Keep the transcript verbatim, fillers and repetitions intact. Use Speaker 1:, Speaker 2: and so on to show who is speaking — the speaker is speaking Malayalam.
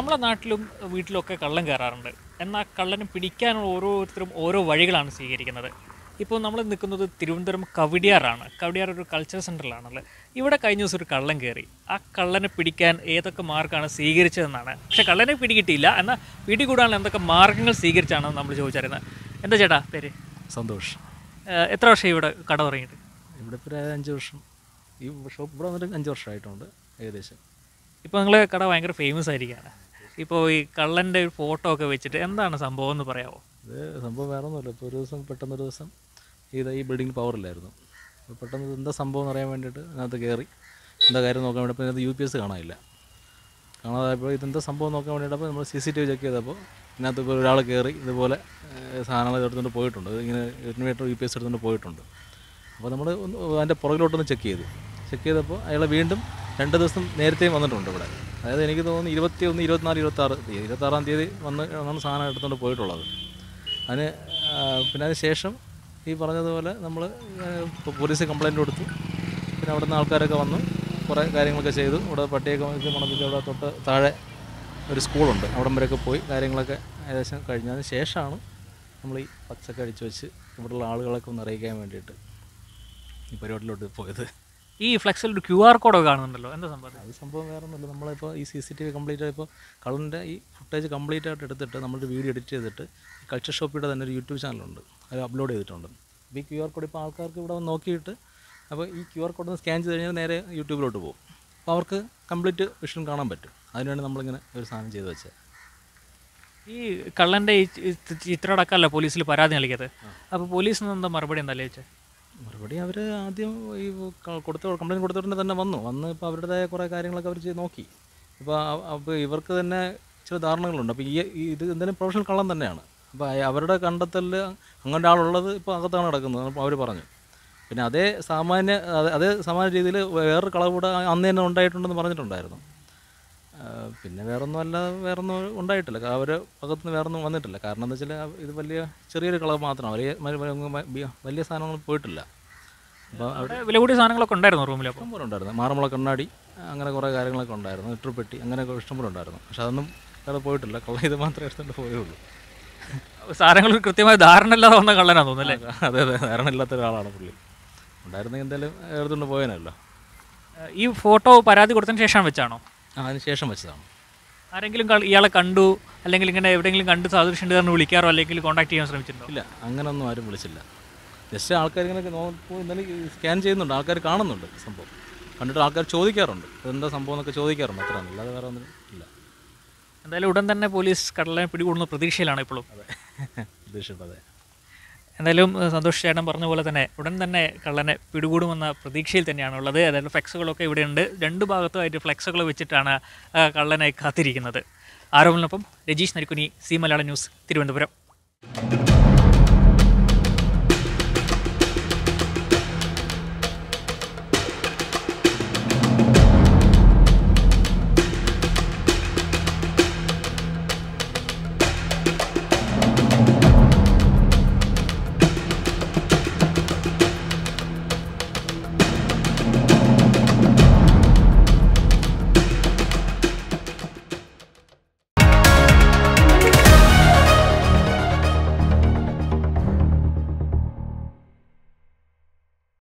Speaker 1: നമ്മുടെ നാട്ടിലും വീട്ടിലൊക്കെ കള്ളൻ കയറാറുണ്ട്. എന്നാൽ കള്ളനെ പിടിക്കാനുള്ള ഓരോരുത്തരും ഓരോ വഴികളാണ് സ്വീകരിക്കുന്നത്. ഇപ്പോൾ നമ്മൾ നിൽക്കുന്നത് തിരുവനന്തപുരം കവടിയാറാണ്. കവടിയാർ ഒരു കൾച്ചർ സെൻ്ററിലാണല്ലോ. ഇവിടെ കഴിഞ്ഞ ദിവസം ഒരു കള്ളൻ കയറി. ആ കള്ളനെ പിടിക്കാൻ ഏതൊക്കെ മാർഗ്ഗമാണ് സ്വീകരിച്ചതെന്നാണ്. പക്ഷേ കള്ളനെ പിടികിട്ടിയില്ല, എന്നാൽ പിടികൂടാനുള്ള എന്തൊക്കെ മാർഗ്ഗങ്ങൾ സ്വീകരിച്ചാണ് നമ്മൾ ചോദിച്ചറിയുന്നത്. എന്താ ചേട്ടാ പേര്?
Speaker 2: സന്തോഷ്.
Speaker 1: എത്ര വർഷം ഇവിടെ കട തുടങ്ങിയിട്ട്?
Speaker 2: ഇവിടെ ഇപ്പോൾ അഞ്ച് വർഷം. ഈ ഷോപ്പ് ഇവിടെ വന്നിട്ട് അഞ്ച് വർഷമായിട്ടുണ്ട് ഏകദേശം.
Speaker 1: ഇപ്പോൾ നിങ്ങൾ കട ഭയങ്കര ഫേമസ് ആയിരിക്കുകയാണ്. ഇപ്പോൾ ഈ കള്ളൻ്റെ ഒരു ഫോട്ടോ ഒക്കെ വെച്ചിട്ട് എന്താണ് സംഭവം എന്ന് പറയാമോ?
Speaker 2: ഇത് സംഭവം വേറെ ഒന്നുമില്ല. ഇപ്പോൾ ഒരു ദിവസം പെട്ടെന്നൊരു ദിവസം ഇത് ഈ ബിൽഡിംഗ് പവറില്ലായിരുന്നു. അപ്പോൾ പെട്ടെന്ന് എന്താ സംഭവം എന്ന് അറിയാൻ വേണ്ടിയിട്ട് അതിനകത്ത് കയറി എന്താ കാര്യം നോക്കാൻ വേണ്ടി. അപ്പോൾ ഇതിനകത്ത് യു പി എസ് കാണാനില്ല. കാണാതായപ്പോൾ ഇതെന്താ സംഭവം നോക്കാൻ വേണ്ടിയിട്ടപ്പോൾ നമ്മൾ C C T V check ചെയ്തപ്പോൾ ഇതിനകത്ത് ഇപ്പോൾ ഒരാൾ കയറി ഇതുപോലെ സാധനങ്ങൾ എടുത്തുകൊണ്ട് പോയിട്ടുണ്ട്. ഇങ്ങനെ ഇൻവേർട്ടർ യു പി എസ് എടുത്തുകൊണ്ട് പോയിട്ടുണ്ട്. അപ്പോൾ നമ്മൾ അതിൻ്റെ പുറകിലോട്ടൊന്ന് ചെക്ക് ചെയ്തു. ചെക്ക് ചെയ്തപ്പോൾ അയാൾ വീണ്ടും രണ്ട് ദിവസം നേരത്തെയും വന്നിട്ടുണ്ട് ഇവിടെ. അതായത് എനിക്ക് തോന്നുന്നു ഇരുപത്തി ഒന്ന് ഇരുപത്തിനാല് ഇരുപത്താറ് തീയതി ഇരുപത്താറാം തീയതി വന്ന് ആണ് സാധനം എടുത്തുകൊണ്ട് പോയിട്ടുള്ളത്. അതിന് പിന്നെ അതിന് ശേഷം ഈ പറഞ്ഞതുപോലെ നമ്മൾ പോലീസ് കംപ്ലയിൻറ്റ് കൊടുത്തു. പിന്നെ അവിടെ നിന്ന് ആൾക്കാരൊക്കെ വന്നു കുറേ കാര്യങ്ങളൊക്കെ ചെയ്തു. ഇവിടെ പട്ടിയൊക്കെ വെച്ച് മണപ്പിച്ച് അവിടെ തൊട്ട് താഴെ ഒരു സ്കൂളുണ്ട്, അവിടം വരെയൊക്കെ പോയി കാര്യങ്ങളൊക്കെ ഏകദേശം കഴിഞ്ഞതിന് ശേഷമാണ് നമ്മൾ ഈ പച്ചക്ക അടിച്ച് വെച്ച് ഇവിടെയുള്ള ആളുകളൊക്കെ ഒന്ന് അറിയിക്കാൻ വേണ്ടിയിട്ട് ഈ പരിപാടിയിലോട്ട് പോയത്.
Speaker 1: ഈ ഫ്ലെക്സിൽ ഒരു ക്യു ആർ കോഡൊക്കെ കാണുന്നുണ്ടല്ലോ, എന്താ സംഭവം?
Speaker 2: അത് സംഭവം വേറെ ഒന്നുമില്ല. നമ്മളിപ്പോൾ ഈ C C T V complete ആയപ്പോൾ കള്ളൻ്റെ ഈ ഫുട്ടേജ് കംപ്ലീറ്റ് ആയിട്ട് എടുത്തിട്ട് നമ്മളൊരു വീഡിയോ എഡിറ്റ് ചെയ്തിട്ട് കൾച്ചർ ഷോപ്പിയുടെ തന്നെ ഒരു യൂട്യൂബ് ചാനലുണ്ട്, അത് അപ്ലോഡ് ചെയ്തിട്ടുണ്ട്. അപ്പോൾ ഈ ക്യു ആർ കോഡ് ഇപ്പോൾ ആൾക്കാർക്ക് ഇവിടെ വന്ന് നോക്കിയിട്ട് അപ്പോൾ ഈ ക്യു ആർ കോഡ് ഒന്ന് സ്കാൻ ചെയ്ത് കഴിഞ്ഞാൽ നേരെ യൂട്യൂബിലോട്ട് പോകും. അപ്പോൾ അവർക്ക് കംപ്ലീറ്റ് വിഷൻ കാണാൻ പറ്റും. അതിനുവേണ്ടി നമ്മളിങ്ങനെ ഒരു സാധനം ചെയ്ത് വെച്ചത്.
Speaker 1: ഈ കള്ളൻ്റെ ഈ ചിത്രം അടക്കമല്ല പോലീസിൽ പരാതി നൽകിയത്. അപ്പോൾ പോലീസിൽ നിന്ന് എന്താ മറുപടി എന്താ വെച്ചത്?
Speaker 2: മറുപടി അവർ ആദ്യം ഈ കൊടുത്ത കംപ്ലയിൻറ്റ് കൊടുത്തിട്ട് തന്നെ വന്നു വന്ന് ഇപ്പോൾ അവരുടേതായ കുറേ കാര്യങ്ങളൊക്കെ അവർ ചെയ്ത് നോക്കി. ഇപ്പോൾ അപ്പോൾ ഇവർക്ക് തന്നെ ചില ധാരണകളുണ്ട്. അപ്പോൾ ഈ ഇത് എന്തായാലും പ്രൊഫഷണൽ കള്ളൻ തന്നെയാണ്. അപ്പോൾ അവരുടെ കണ്ടെത്തലിൽ അങ്ങനെ ആളുള്ളത് ഇപ്പോൾ അകത്താണ് കിടക്കുന്നത് അപ്പോൾ അവർ പറഞ്ഞു. പിന്നെ അതേ സാമാന്യ അതേ സാമാന്യ രീതിയിൽ വേറൊരു കളവ് കൂടെ അന്ന് തന്നെ ഉണ്ടായിട്ടുണ്ടെന്ന് പറഞ്ഞിട്ടുണ്ടായിരുന്നു. പിന്നെ വേറൊന്നും അല്ല വേറൊന്നും ഉണ്ടായിട്ടില്ല. അവർ അകത്തുനിന്ന് വേറൊന്നും വന്നിട്ടില്ല. കാരണം എന്താ വെച്ചാൽ ഇത് വലിയ ചെറിയൊരു കളവ് മാത്രമാണ്, വലിയ വലിയ സാധനങ്ങൾ പോയിട്ടില്ല. അപ്പോൾ
Speaker 1: അവിടെ വില കൂടിയ സാധനങ്ങളൊക്കെ ഉണ്ടായിരുന്നു റൂമിൽ. അപ്പം
Speaker 2: ഇഷ്ടംപോലെ ഉണ്ടായിരുന്നു. മാറമുള കണ്ണാടി അങ്ങനെ കുറേ കാര്യങ്ങളൊക്കെ ഉണ്ടായിരുന്നു, ഇട്ടുപെട്ടി അങ്ങനെയൊക്കെ ഇഷ്ടംപോലെ ഉണ്ടായിരുന്നു. പക്ഷെ അതൊന്നും വേറെ പോയിട്ടില്ല. കള്ള ഇത് മാത്രമേ എടുത്തുകൊണ്ട് പോയുള്ളൂ.
Speaker 1: സാധനങ്ങൾ കൃത്യമായ ധാരണ ഇല്ലാതെ വന്ന കള്ളനാണ് തോന്നുന്നല്ലേ?
Speaker 2: അതെ അതെ, ധാരണ ഇല്ലാത്ത ഒരാളാണ് പുള്ളി. ഉണ്ടായിരുന്നെങ്കിൽ എന്തായാലും എടുത്തുകൊണ്ട് പോയനല്ലോ.
Speaker 1: ഈ ഫോട്ടോ പരാതി കൊടുത്തതിന് ശേഷം വെച്ചാണോ?
Speaker 2: ആ, അതിന് ശേഷം വെച്ചതാണ്.
Speaker 1: ആരെങ്കിലും ഇയാളെ കണ്ടു അല്ലെങ്കിൽ ഇങ്ങനെ എവിടെയെങ്കിലും കണ്ട് സാദൃശ്യം കാരണം വിളിക്കാറോ അല്ലെങ്കിൽ കോൺടാക്ട് ചെയ്യാൻ ശ്രമിച്ചിട്ടുണ്ടോ?
Speaker 2: ഇല്ല, അങ്ങനെയൊന്നും ആരും വിളിച്ചില്ല. ജസ്റ്റ് ആൾക്കാർ ഇങ്ങനെ നോക്കുമ്പോൾ ഇന്നലെ സ്കാൻ ചെയ്യുന്നുണ്ട്, ആൾക്കാർ കാണുന്നുണ്ട് സംഭവം, കണ്ടിട്ട് ആൾക്കാർ ചോദിക്കാറുണ്ട് എന്താ സംഭവം എന്നൊക്കെ ചോദിക്കാറുണ്ട്. അത്ര അല്ലാതെ വേറെ ഒന്നും ഇല്ല.
Speaker 1: എന്തായാലും ഉടൻ തന്നെ പോലീസ് കള്ളനെ പിടികൂടുന്ന പ്രതീക്ഷയിലാണ് ഇപ്പോഴും.
Speaker 2: അതെ, പ്രതീക്ഷയുണ്ട്. അതെ,
Speaker 1: എന്തായാലും സന്തോഷ് ചേട്ടൻ പറഞ്ഞ പോലെ തന്നെ ഉടൻ തന്നെ കള്ളനെ പിടികൂടുമെന്ന പ്രതീക്ഷയിൽ തന്നെയാണുള്ളത്. അതായത് ഫ്ലെക്സുകളൊക്കെ ഇവിടെയുണ്ട്. രണ്ട് ഭാഗത്തുമായിട്ട് ഫ്ലെക്സുകൾ വെച്ചിട്ടാണ് കള്ളനെ കാത്തിരിക്കുന്നത്. ആരോപണത്തിനൊപ്പം രജീഷ് നരിക്കുനി, സീ മലയാളം ന്യൂസ്, തിരുവനന്തപുരം.